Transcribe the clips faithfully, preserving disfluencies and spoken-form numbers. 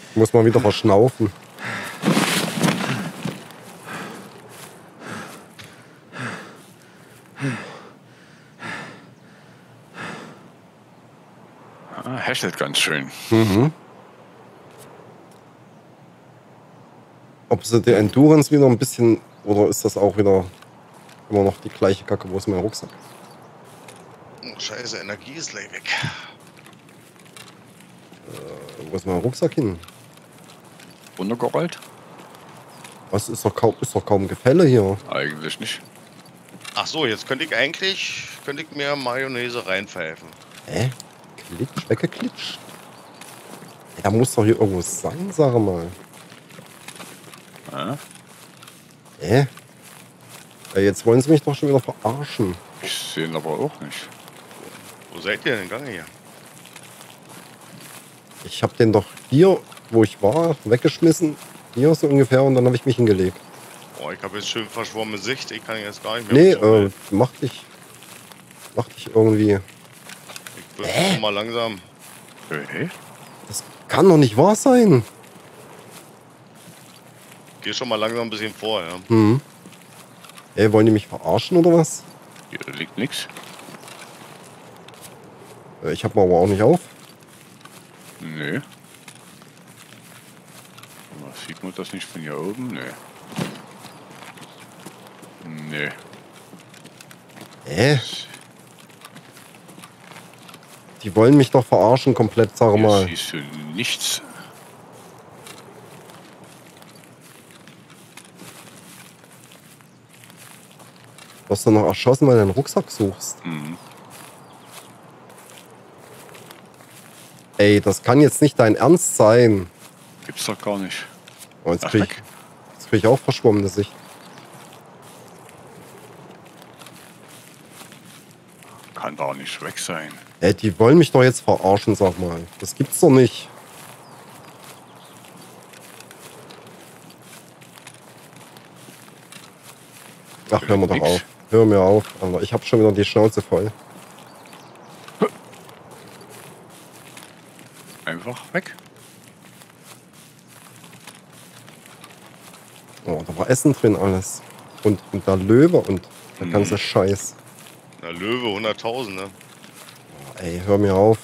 Muss mal wieder verschnaufen. Ah, häschelt ganz schön. Mhm. Ob sie die Endurance wieder ein bisschen... Oder ist das auch wieder immer noch die gleiche Kacke? Wo ist mein Rucksack? Oh, scheiße, Energie ist gleich weg. Äh, wo ist mein Rucksack hin? Runtergerollt? Was ist doch kaum, ist doch kaum Gefälle hier. Eigentlich nicht. Ach so, jetzt könnte ich eigentlich, könnte ich mir Mayonnaise reinpfeifen. Hä? Klitsch, weggeklitscht? Ja, da muss doch hier irgendwo sein, sag mal. Ja, Hä? Ja, jetzt wollen sie mich doch schon wieder verarschen. ich sehe ihn aber auch nicht. Wo seid ihr denn gegangen hier? Ich habe den doch hier, wo ich war, weggeschmissen. Hier so ungefähr und dann habe ich mich hingelegt. Oh, ich habe jetzt schön verschwommene Sicht, ich kann jetzt gar nicht Nee, mehr. äh, mach dich. Mach dich irgendwie. Ich bin äh? mal langsam. Hey. Das kann doch nicht wahr sein. Geh schon mal langsam ein bisschen vor, ja. Hm. Ey, wollen die mich verarschen oder was? Hier liegt nichts. Äh, Ich hab mal aber auch nicht auf. Nee. Aber sieht man das nicht von hier oben? Nee. Nee. Hä? Die wollen mich doch verarschen komplett, sag Hier mal. siehst du nichts. Du hast doch noch erschossen, weil du deinen Rucksack suchst. Mhm. Ey, das kann jetzt nicht dein Ernst sein. Gibt's doch gar nicht. Oh, jetzt Ach, krieg ich, weg. jetzt krieg ich auch verschwommene Sicht. Kann doch nicht weg sein. Ey, die wollen mich doch jetzt verarschen, sag mal. Das gibt's doch nicht. Ach, hör mir doch auf. Hör mir auf, Alter. Ich hab schon wieder die Schnauze voll. Einfach weg. Oh, da war Essen drin alles. Und, und da Löwe und der Mhm. ganze Scheiß. Na, Löwe, hunderttausend, ne? Oh, ey, hör mir auf.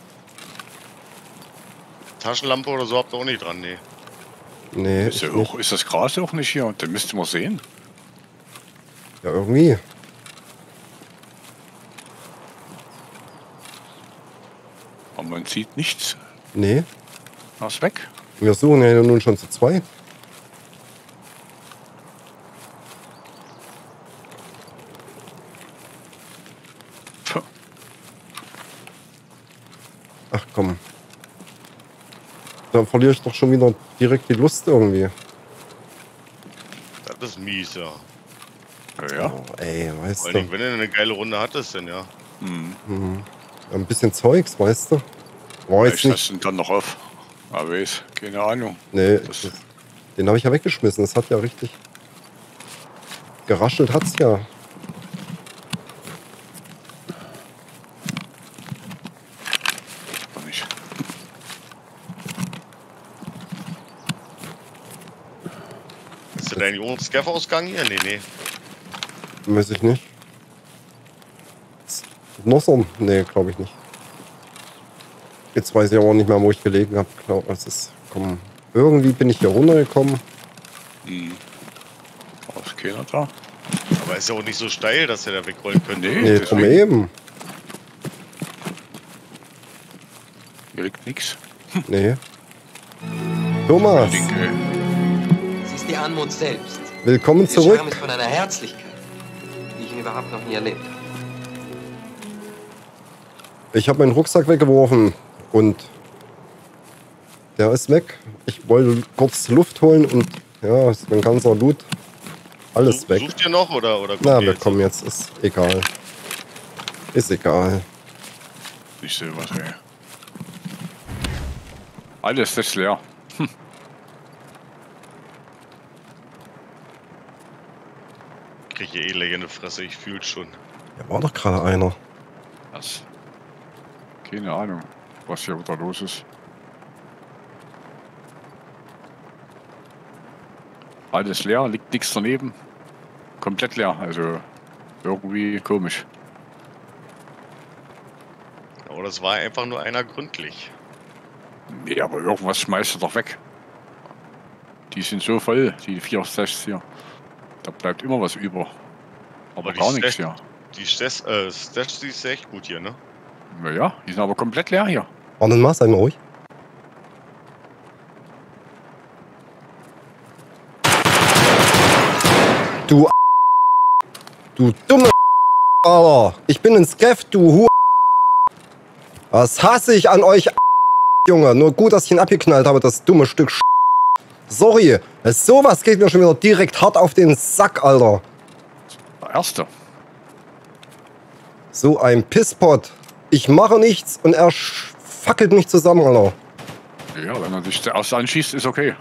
Taschenlampe oder so habt ihr auch nicht dran, nee. Nee, Ist, ich ja nicht. auch, ist das Gras auch nicht hier? Den müsste man sehen. Ja, irgendwie. Aber man sieht nichts. Nee. Er ist weg. Wir suchen ja nun schon zu zweit. Puh. Ach komm. Dann verliere ich doch schon wieder direkt die Lust irgendwie. Das ist mies, ja. Ja, ja. Oh, ey, Vor weißt allen du. Dingen, wenn du eine geile Runde hattest, denn ja. Mhm. Mhm. Ein bisschen Zeugs, weißt du. War jetzt Vielleicht nicht. hast du ihn dann noch auf. Aber weiß, keine Ahnung. Nee, Das- das, den habe ich ja weggeschmissen. Das hat ja richtig geraschelt, hat's ja. Doch nicht. Ist das dein Jungs Scaff-Ausgang hier? Nee, nee. Weiß ich nicht. Noch so? Nee, glaube ich nicht. Jetzt weiß ich aber auch nicht mehr, wo ich gelegen habe. Glaub, es ist. Komm. Irgendwie bin ich hier runtergekommen. Mhm. Da ist keiner da. Aber ist ja auch nicht so steil, dass der da wegrollen könnte. Nee. Nee, drum deswegen. eben. Hier liegt nichts. Nee. Thomas, Linke. Sie ist die Anmut selbst. willkommen Ihr zurück. Charme ist von einer Herzlichkeit, die ich überhaupt noch nie erlebt habe. Ich habe meinen Rucksack weggeworfen und der ist weg. Ich wollte kurz Luft holen und ja, ist mein ganzer Loot. Alles Such, weg. Sucht ihr noch oder, oder kommt Na, ihr wir jetzt? kommen jetzt. Ist egal. Ist egal. Ich sehe was, ey. Alles ist leer. Krieg hier eh Legende Fresse, ich fühl's schon. Ja, war doch gerade einer. Was? Keine Ahnung, was hier wieder los ist. Alles leer, liegt nichts daneben. Komplett leer, also irgendwie komisch. Oder es war einfach nur einer gründlich. Nee, aber irgendwas schmeißt er doch weg. Die sind so voll, die vier sechs hier. Da bleibt immer was über. Aber, Aber die gar nichts Stash- hier. Die Stash, äh, Stash, die ist echt gut hier, ne? Naja, die sind aber komplett leer hier. Warten mal, sei mal ruhig. Du Du dumme Alter. Ich bin ein Skeff, du Hu. Was hasse ich an euch, Junge. Nur gut, dass ich ihn abgeknallt habe, das dumme Stück Sch Sorry. Sowas geht mir schon wieder direkt hart auf den Sack, Alter. Der erste. So ein Pisspot. Ich mache nichts und er sch- fackelt mich zusammen, Alter. Ja, wenn er dich zuerst anschießt, ist okay.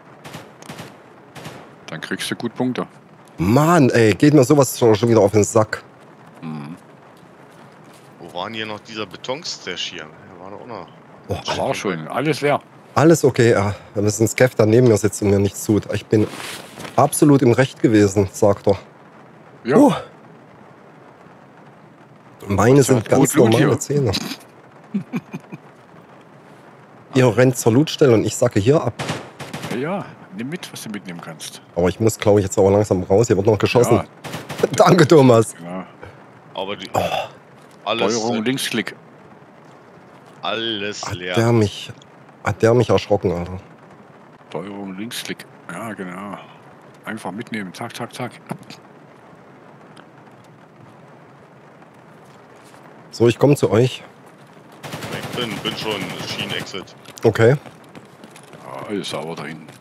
Dann kriegst du gut Punkte. Mann, ey, geht mir sowas schon schon wieder auf den Sack. Mhm. Wo war denn hier noch dieser Betonstash hier? Der war da auch noch. Das war schon alles leer. Alles okay, ja. Wir müssen Skeff da neben mir sitzt und mir nichts tut. Ich bin absolut im Recht gewesen, sagt er. Ja, Uh. Meine Das sind hat ganz gut Loot normale hier. Zähne. Ihr rennt zur Lootstelle und ich sacke hier ab. ja, ja, nimm mit, was du mitnehmen kannst. Aber ich muss, glaube ich, jetzt aber langsam raus. Hier wird noch geschossen. Ja, Danke, Thomas. genau. Aber die. Oh. Alles, Steuerung, Linksklick. alles Hat leer. der mich, hat der mich erschrocken, Alter. Steuerung, Linksklick. Ja, genau. Einfach mitnehmen. Zack, zack, zack. So, ich komme zu euch. Ich bin, bin schon Schienen-Exit. Okay. Ja, alles sauber da hinten.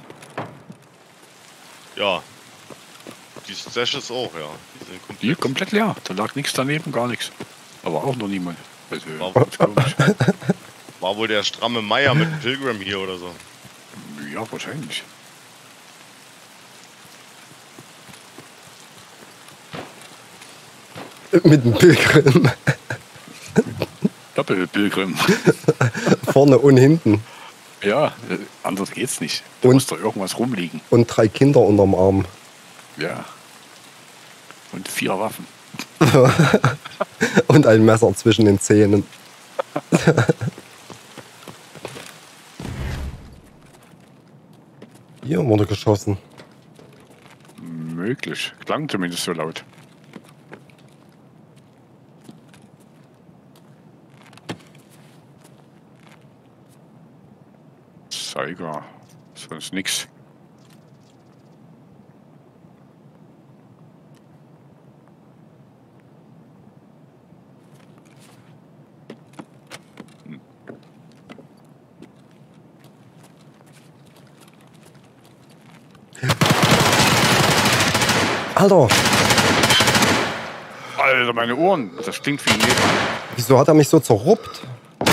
Ja. Die Stashes auch, ja. Die sind komplett. Hier komplett leer. Da lag nichts daneben, gar nichts. Aber auch noch niemand. Also, War- ganz komisch. War wohl der stramme Meier mit dem Pilgrim hier oder so. Ja, wahrscheinlich. Mit dem Pilgrim. Doppelpilgrim. Vorne und hinten. Ja, äh, anders geht's nicht. Da Und- muss doch irgendwas rumliegen. Und drei Kinder unterm Arm. Ja. Und vier Waffen. Und ein Messer zwischen den Zähnen. Hier wurde geschossen. Möglich. Klang zumindest so laut. Zeiger. Sonst nix. Alter, Alter, meine Ohren. Das klingt wie ein Nebel. wieso hat er mich so zerruppt?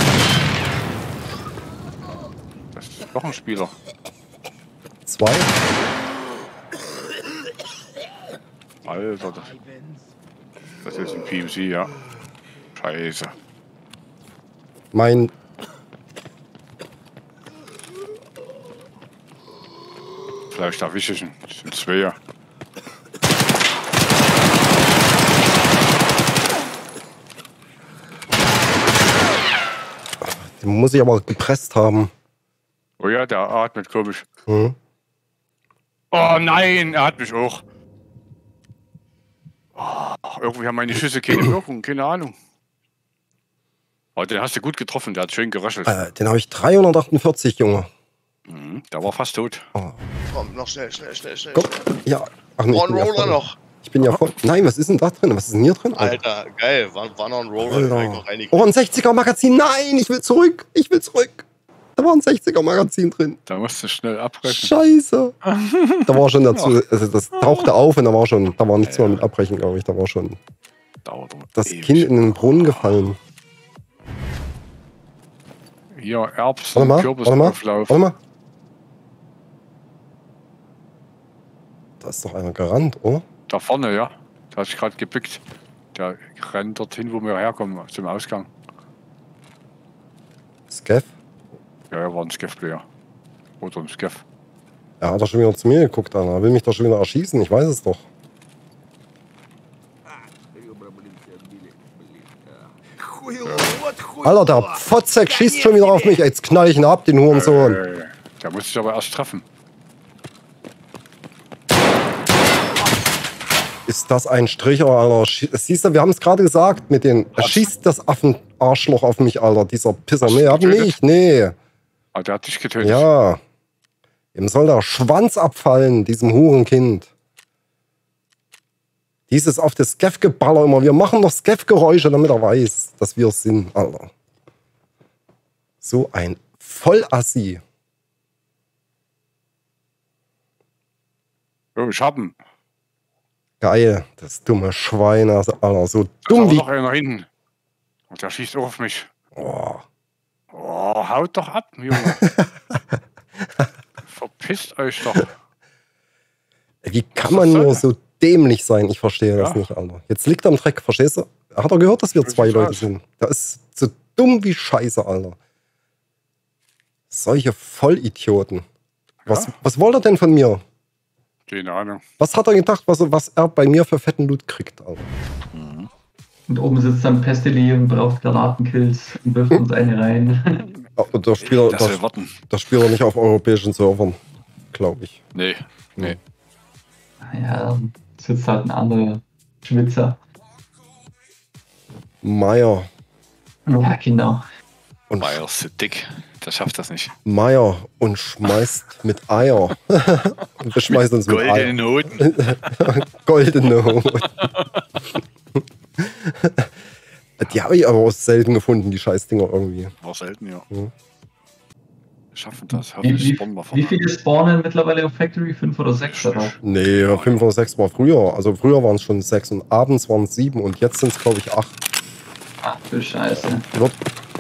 Das ist doch ein Spieler. Zwei? Alter, das, das ist ein P M C, ja. Scheiße. Mein... Vielleicht erwische ich ihn. Das sind zwei. Den muss ich aber gepresst haben. Oh ja, der atmet komisch. Hm? Oh nein, er hat mich auch. Oh, irgendwie haben meine Schüsse keine Wirkung, keine Ahnung. Oh, den hast du gut getroffen, der hat schön geröschelt. Äh, den habe ich dreihundertachtundvierzig, Junge. Mhm, der war fast tot. Komm, noch schnell, schnell, schnell, schnell. Komm, ja. Ach nee, ich bin ja One-Roller voll. noch. Ich bin ja voll. Nein, was ist denn da drin? Was ist denn hier drin? Alter, geil. War, war noch ein Roller. den hab ich noch Alter. reingekriegt. Oh, ein sechziger Magazin. Nein, ich will zurück. Ich will zurück. Da war ein sechziger Magazin drin. Da musst du schnell abbrechen. Scheiße. Da war schon dazu, also das tauchte auf und da war schon, da war nichts mehr mit abbrechen, glaube ich. Da war schon Dauert aber das ewig. Kind in den Brunnen gefallen. Hier, Warte Erbsen, mal, warte mal, Kürbisauflauf. warte mal. Da ist doch einer gerannt, oder? Da vorne, ja. Da hat sich gerade gebückt. Der rennt dorthin, wo wir herkommen, zum Ausgang. Skeff? Ja, er war ein Skeff-Player. Oder ein Skeff. Er hat doch schon wieder zu mir geguckt, Alter. Er will mich doch schon wieder erschießen, ich weiß es doch. Alter, der Fotzek schießt schon wieder auf mich. Jetzt knall ich ihn ab, den Hurensohn. Äh, da muss ich aber erst treffen. Ist das ein Stricher, Alter? Siehst du, wir haben es gerade gesagt mit den... Er schießt das Affenarschloch auf mich, Alter. Dieser Pisser. Nee, er hat nicht, nee. Ah, der hat dich getötet. Ja. Ihm soll der Schwanz abfallen, diesem Hurenkind. Dieses auf das Skeff-Geballer immer. Wir machen noch Skeff-Geräusche, damit er weiß, dass wir es sind, Alter. So ein Vollassi. Oh, ich hab ihn. Geil, das dumme Schwein, Alter. So Da dumm ist wie... auch noch einer hinten. Und der schießt auch auf mich. Oh. Oh, haut doch ab, Junge. Verpisst euch doch. Wie kann man nur so dämlich sein? Ich verstehe das Ja. nicht, Alter. Jetzt liegt er am Dreck, verstehst du? Hat er gehört, dass wir zwei sieht's Leute aus. sind? Der ist so dumm wie Scheiße, Alter. Solche Vollidioten. Was, Ja. was wollte er denn von mir? Keine Ahnung. Was hat er gedacht, was, was er bei mir für fetten Loot kriegt, Alter? Und oben sitzt dann Pesteli und braucht Granatenkills und wirft uns eine rein. Ah, und der Spieler, Das der, will warten. der Spieler nicht auf europäischen Servern, glaube ich. Nee, nee. Ja, sitzt halt ein anderer Schwitzer. Meier. Ja, genau. Und Meier ist zu dick. Der schafft das nicht. Meier und schmeißt mit Eier. Und wir schmeißen uns mit Eier. Goldene Noten. Goldene Hoden. Die habe ich aber auch selten gefunden, die Scheißdinger irgendwie. War selten, ja. Mhm. Wir schaffen das. Wie, Hoffentlich wie, spawnen wir wie vorne. viele spawnen mittlerweile auf Factory? Fünf oder sechs? Oder? Nee, fünf oder sechs war früher. Also früher waren es schon sechs und abends waren es sieben und jetzt sind es, glaube ich, acht. Ach du Scheiße. Wird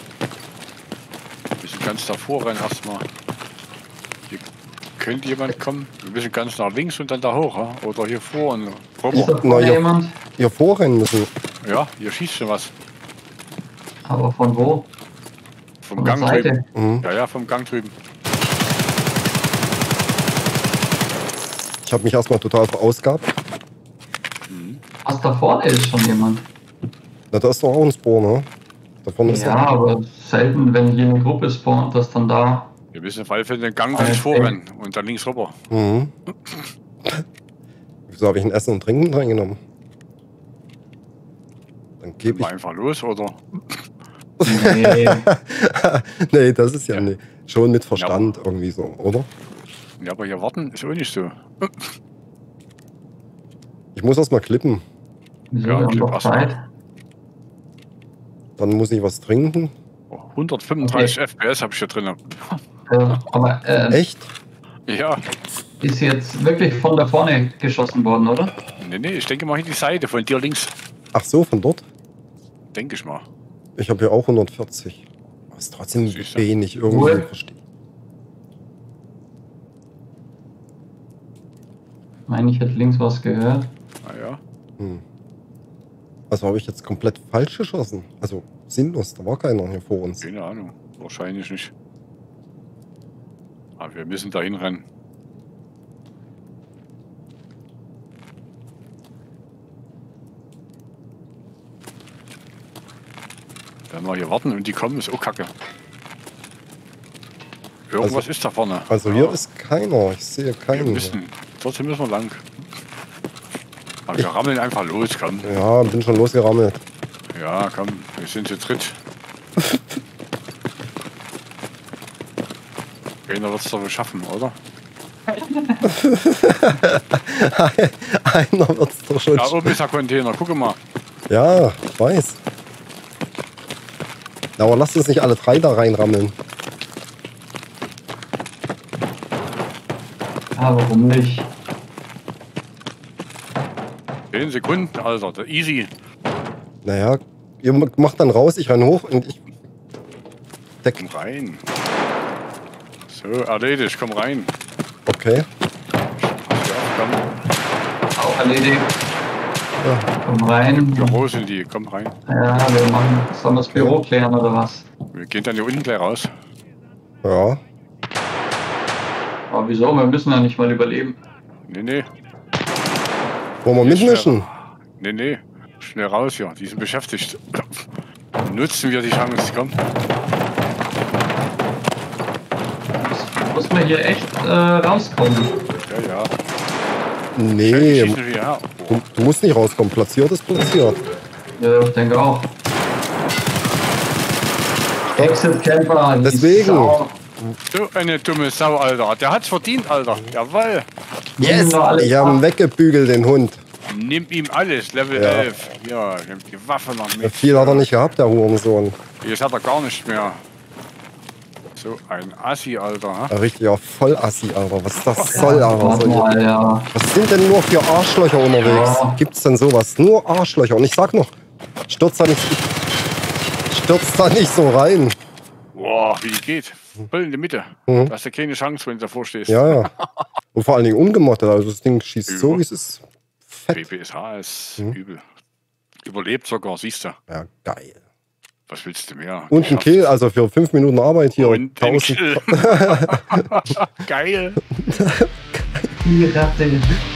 Wir sind ganz davor rein erstmal. Hier könnte jemand kommen. Wir müssen ganz nach links und dann da hoch, ha? Oder hier vor und Ist rüber. da vorne ja. jemand? hier vorrennen müssen. Ja, hier schießt schon was. Aber von wo? Vom Von der Gang Seite? drüben. Mhm. Ja, ja, vom Gang drüben. Ich habe mich erstmal total verausgabt. Was, da vorne ist schon jemand? Na, da ist doch auch ein Spawn, ne? Da vorne ist Ja, doch- aber selten, wenn hier eine Gruppe spawnt, dass dann da... Wir müssen auf alle Fälle den Gang Ah, links okay. vorrennen und dann links rüber. Mhm. Wieso habe ich ein Essen und Trinken reingenommen? Dann gebe Mal ich. einfach los, oder? Nee, Nee, das ist ja, Ja. nee. Schon mit Verstand irgendwie so, oder? Ja, aber hier warten ist auch nicht so. Ich muss erstmal klippen. wieso, Ja, wir haben klipp doch erst mal. Zeit. Dann muss ich was trinken. Oh, hundertfünfunddreißig F P S habe ich hier drin. Äh, aber äh, Echt? Ja. ist jetzt wirklich von da vorne geschossen worden, oder? Nee, nee, ich denke mal hier die Seite von dir links. Ach so, von dort? Denke ich mal. Ich habe hier auch hundertvierzig. Aber ist trotzdem Siehst du. wenig irgendwie. Cool. Verstehe. Ich meine, ich hätte links was gehört. Naja. Hm. Also habe ich jetzt komplett falsch geschossen. Also sinnlos, da war keiner hier vor uns. Keine Ahnung. Wahrscheinlich nicht. Aber wir müssen dahin rennen. Wenn wir hier warten und die kommen, ist auch kacke. Irgendwas Also- ist da vorne. Also hier ist keiner. Ich sehe Wir keinen. hier. müssen. Trotzdem müssen wir lang. Aber wir rammeln einfach los, komm. Ja, bin schon losgerammelt. Ja, komm, wir sind zu dritt. Keiner wird es doch wohl schaffen, oder? Einer wird's doch schon. Da oben ist der Container, guck mal. Ja, ich weiß. Ja, aber lasst uns nicht alle drei da reinrammeln. Ah, warum nicht? zehn Sekunden, Alter, der easy. Naja, ihr macht dann raus, ich renn hoch und ich. Deck. Komm rein. So, erledigt, komm rein. Okay. Pass hier auf, komm. Auch erledigt. Ja. Komm rein. Büro sind die, komm rein. Ja, wir machen. Sollen wir das Büro klären oder was? Wir gehen dann hier unten gleich raus. Ja. Aber wieso? Wir müssen ja nicht mal überleben. Nee, nee. Wollen wir mitmischen? Nee, nee. Schnell raus hier. Die sind beschäftigt. Nutzen wir die Chance, komm. Muss man hier echt äh, rauskommen. Ja, ja. Nee, Schießen wir her. du, du musst nicht rauskommen. Platziert ist platziert. Ja, ich denke auch. Exit Camper. die Deswegen. Sau. So eine dumme Sau, Alter. Der hat's verdient, Alter. Jawoll. Yes! Ich habe ihn weggebügelt, den Hund. Nimm ihm alles. Level Ja. elf. Ja, nimmt die Waffe noch mit. Viel hat er nicht gehabt, der Hurensohn. Jetzt hat er gar nicht mehr. So ein Assi, Alter. Ha? Ein richtiger Vollassi, Alter. Was das soll, Alter. Warte Solche- mal, ja. Was sind denn nur für Arschlöcher unterwegs? Ja. Gibt's denn sowas? Nur Arschlöcher. Und ich sag noch, stürzt da nicht, stürzt da nicht so rein. Boah, wie die geht. Voll in die Mitte. Mhm. Da hast du keine Chance, wenn du davor stehst. Ja, ja. Und vor allen Dingen ungemottet. Also das Ding schießt so, Über. wie es ist. B Fett. B S H ist Mhm. übel. Überlebt sogar, siehst du. Ja, geil. Was willst du mehr? Und ein Geschafft. Kill, also für fünf Minuten Arbeit hier. Und ein tausend. Kill. Geil. Die Ratte.